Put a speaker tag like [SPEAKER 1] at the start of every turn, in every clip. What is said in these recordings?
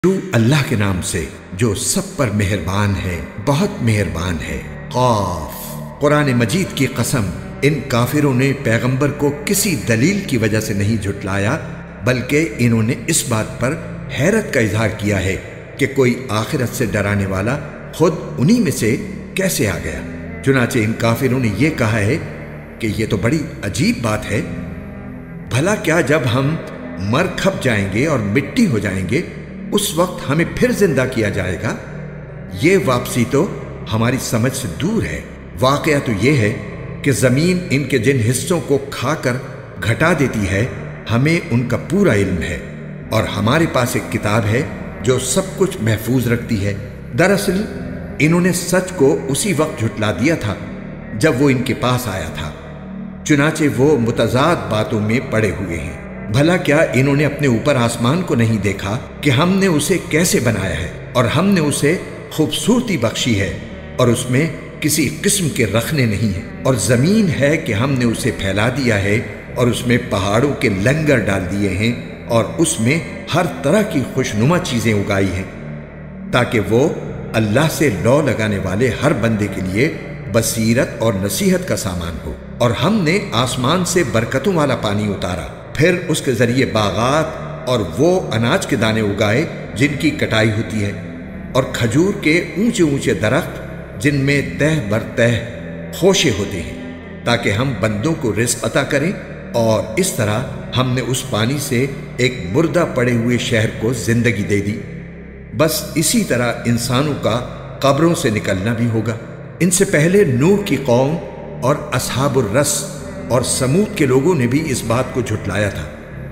[SPEAKER 1] شروع اللہ کے نام سے جو سب پر مہربان ہے، بہت مہربان ہے۔ قاف۔ قرآن مجید کی قسم، ان کافروں نے پیغمبر کو کسی دلیل کی وجہ سے نہیں جھٹلایا، بلکہ انہوں نے اس بات پر حیرت کا اظہار کیا ہے کہ کوئی آخرت سے ڈرانے والا خود انہی میں سے کیسے آ گیا۔ چنانچہ ان کافروں نے یہ کہا ہے کہ یہ تو بڑی عجیب بات ہے، بھلا کیا جب ہم مر کھپ جائیں گے اور مٹی ہو جائیں گے اس وقت ہمیں پھر زندہ کیا جائے گا؟ یہ واپسی تو ہماری سمجھ سے دور ہے۔ واقعہ تو یہ ہے کہ زمین ان کے جن حصوں کو کھا کر گھٹا دیتی ہے ہمیں ان کا پورا علم ہے، اور ہمارے پاس ایک کتاب ہے جو سب کچھ محفوظ رکھتی ہے۔ دراصل انہوں نے سچ کو اسی وقت جھٹلا دیا تھا جب وہ ان کے پاس آیا تھا، چنانچہ وہ متضاد باتوں میں پڑے ہوئے ہیں۔ بھلا کیا انہوں نے اپنے اوپر آسمان کو نہیں دیکھا کہ ہم نے اسے کیسے بنایا ہے، اور ہم نے اسے خوبصورتی بخشی ہے اور اس میں کسی قسم کے رخنے نہیں ہیں، اور زمین ہے کہ ہم نے اسے پھیلا دیا ہے اور اس میں پہاڑوں کے لنگر ڈال دیے ہیں اور اس میں ہر طرح کی خوشنما چیزیں اگائی ہیں، تاکہ وہ اللہ سے لو لگانے والے ہر بندے کے لیے بصیرت اور نصیحت کا سامان ہو۔ اور ہم نے آسمان سے برکتوں والا پانی اتارا، پھر اس کے ذریعے باغات اور وہ اناج کے دانے اگائے جن کی کٹائی ہوتی ہے، اور کھجور کے اونچے اونچے درخت جن میں تہ بر تہ خوشے ہوتے ہیں، تاکہ ہم بندوں کو رزق عطا کریں۔ اور اس طرح ہم نے اس پانی سے ایک مردہ پڑے ہوئے شہر کو زندگی دے دی۔ بس اسی طرح انسانوں کا قبروں سے نکلنا بھی ہوگا۔ ان سے پہلے نوح کی قوم اور اصحاب الرس اور سمود کے لوگوں نے بھی اس بات کو جھٹلایا تھا،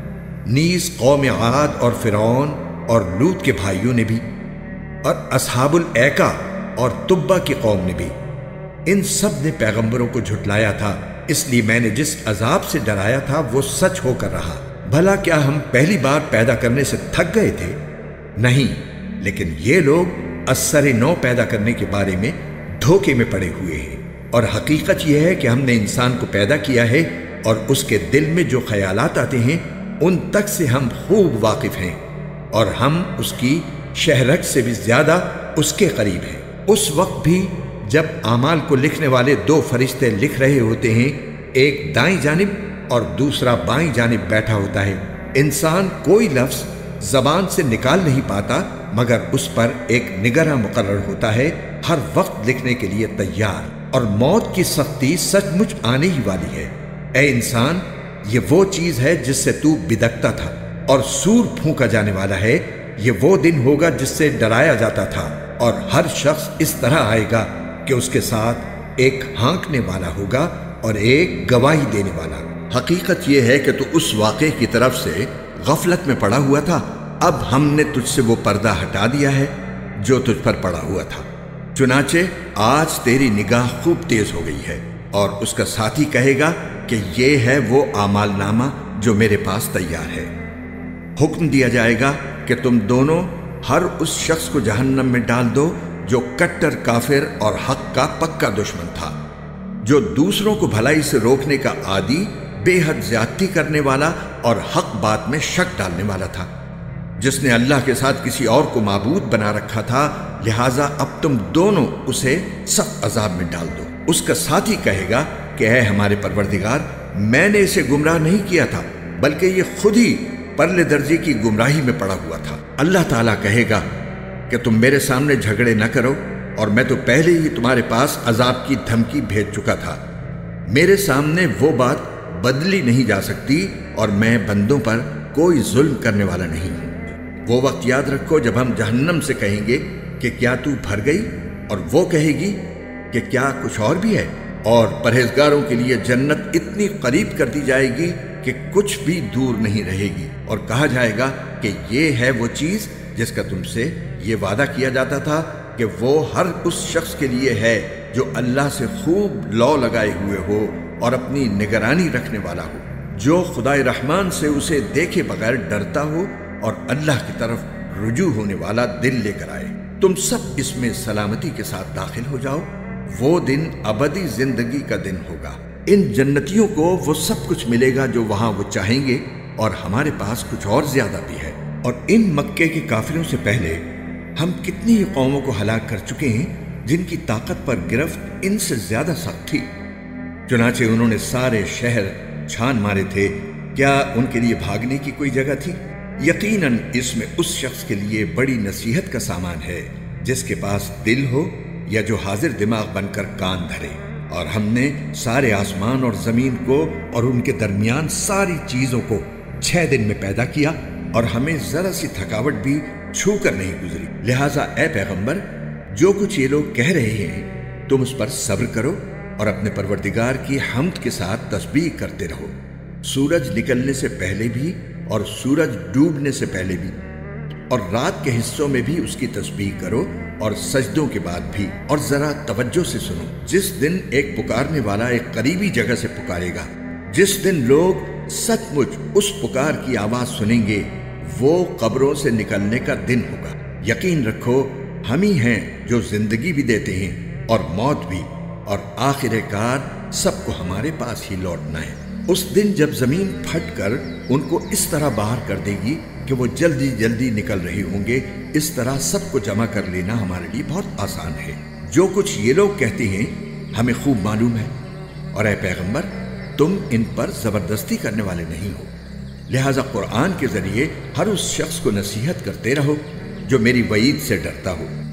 [SPEAKER 1] نیز قوم عاد اور فرعون اور لوط کے بھائیوں نے بھی، اور اصحاب الایکا اور تبا کی قوم نے بھی۔ ان سب نے پیغمبروں کو جھٹلایا تھا، اس لیے میں نے جس عذاب سے ڈرایا تھا وہ سچ ہو کر رہا۔ بھلا کیا ہم پہلی بار پیدا کرنے سے تھک گئے تھے؟ نہیں، لیکن یہ لوگ اثر نو پیدا کرنے کے بارے میں دھوکے میں پڑے ہوئے ہیں، اور حقیقت یہ ہے کہ ہم نے انسان کو پیدا کیا ہے اور اس کے دل میں جو خیالات آتے ہیں ان تک سے ہم خوب واقف ہیں، اور ہم اس کی شہرت سے بھی زیادہ اس کے قریب ہیں۔ اس وقت بھی جب اعمال کو لکھنے والے دو فرشتے لکھ رہے ہوتے ہیں، ایک دائیں جانب اور دوسرا بائیں جانب بیٹھا ہوتا ہے، انسان کوئی لفظ زبان سے نکال نہیں پاتا مگر اس پر ایک نگراں مقرر ہوتا ہے، ہر وقت لکھنے کے لیے تیار۔ اور موت کی سختی سچ مچ آنے ہی والی ہے۔ اے انسان، یہ وہ چیز ہے جس سے تو بدکتا تھا، اور سور پھونکا جانے والا ہے۔ یہ وہ دن ہوگا جس سے ڈرایا جاتا تھا، اور ہر شخص اس طرح آئے گا کہ اس کے ساتھ ایک ہانکنے والا ہوگا اور ایک گواہی دینے والا۔ حقیقت یہ ہے کہ تو اس واقعے کی طرف سے غفلت میں پڑا ہوا تھا، اب ہم نے تجھ سے وہ پردہ ہٹا دیا ہے جو تجھ پر پڑا ہوا تھا، چنانچہ آج تیری نگاہ خوب تیز ہو گئی ہے۔ اور اس کا ساتھی کہے گا کہ یہ ہے وہ اعمال نامہ جو میرے پاس تیار ہے۔ حکم دیا جائے گا کہ تم دونوں ہر اس شخص کو جہنم میں ڈال دو جو کٹر کافر اور حق کا پکا دشمن تھا، جو دوسروں کو بھلائی سے روکنے کا عادی، بے حد زیادتی کرنے والا اور حق بات میں شک ڈالنے والا تھا، جس نے اللہ کے ساتھ کسی اور کو معبود بنا رکھا تھا، لہٰذا اب تم دونوں اسے سخت عذاب میں ڈال دو۔ اس کا ساتھی کہے گا کہ اے ہمارے پروردگار، میں نے اسے گمراہ نہیں کیا تھا، بلکہ یہ خود ہی پرلے درجے کی گمراہی میں پڑا ہوا تھا۔ اللہ تعالیٰ کہے گا کہ تم میرے سامنے جھگڑے نہ کرو، اور میں تو پہلے ہی تمہارے پاس عذاب کی دھمکی بھیج چکا تھا۔ میرے سامنے وہ بات بدلی نہیں جا سکتی، اور میں بندوں پر کوئی ظلم کرنے والا نہیں ہوں۔ وہ وقت یاد رکھو جب ہم جہنم سے کہیں گے کہ کیا تو بھر گئی، اور وہ کہے گی کہ کیا کچھ اور بھی ہے، اور پرہیزگاروں کے لیے جنت اتنی قریب کر دی جائے گی کہ کچھ بھی دور نہیں رہے گی، اور کہا جائے گا کہ یہ ہے وہ چیز جس کا تم سے یہ وعدہ کیا جاتا تھا کہ وہ ہر اس شخص کے لیے ہے جو اللہ سے خوب لو لگائے ہوئے ہو اور اپنی نگرانی رکھنے والا ہو، جو خدائے رحمان سے اسے دیکھے بغیر ڈرتا ہو اور اللہ کی طرف رجوع ہونے والا دل لے کر آئے۔ تم سب اس میں سلامتی کے ساتھ داخل ہو جاؤ، وہ دن ابدی زندگی کا دن ہوگا۔ ان جنتیوں کو وہ سب کچھ ملے گا جو وہاں وہ چاہیں گے، اور ہمارے پاس کچھ اور زیادہ بھی ہے۔ اور ان مکے کے کافروں سے پہلے ہم کتنی ہی قوموں کو ہلاک کر چکے ہیں جن کی طاقت پر گرفت ان سے زیادہ سخت تھی۔ چنانچہ انہوں نے سارے شہر چھان مارے تھے، کیا ان کے لیے بھاگنے کی کوئی جگہ تھی؟ یقیناً اس میں اس شخص کے لیے بڑی نصیحت کا سامان ہے جس کے پاس دل ہو یا جو حاضر دماغ بن کر کان دھرے۔ اور ہم نے سارے آسمان اور زمین کو اور ان کے درمیان ساری چیزوں کو 6 دن میں پیدا کیا، اور ہمیں ذرا سی تھکاوٹ بھی چھو کر نہیں گزری۔ لہٰذا اے پیغمبر، جو کچھ یہ لوگ کہہ رہے ہیں تم اس پر صبر کرو اور اپنے پروردگار کی حمد کے ساتھ تسبیح کرتے رہو، سورج نکلنے سے پہلے بھی اور سورج ڈوبنے سے پہلے بھی، اور رات کے حصوں میں بھی اس کی تسبیح کرو اور سجدوں کے بعد بھی۔ اور ذرا توجہ سے سنو، جس دن ایک پکارنے والا ایک قریبی جگہ سے پکارے گا، جس دن لوگ سچ مچ اس پکار کی آواز سنیں گے، وہ قبروں سے نکلنے کا دن ہوگا۔ یقین رکھو ہم ہی ہیں جو زندگی بھی دیتے ہیں اور موت بھی، اور آخر کار سب کو ہمارے پاس ہی لوٹنا ہے۔ اس دن جب زمین پھٹ کر ان کو اس طرح باہر کر دے گی کہ وہ جلدی جلدی نکل رہے ہوں گے، اس طرح سب کو جمع کر لینا ہمارے لیے بہت آسان ہے۔ جو کچھ یہ لوگ کہتے ہیں ہمیں خوب معلوم ہے، اور اے پیغمبر تم ان پر زبردستی کرنے والے نہیں ہو، لہٰذا قرآن کے ذریعے ہر اس شخص کو نصیحت کرتے رہو جو میری وعید سے ڈرتا ہو۔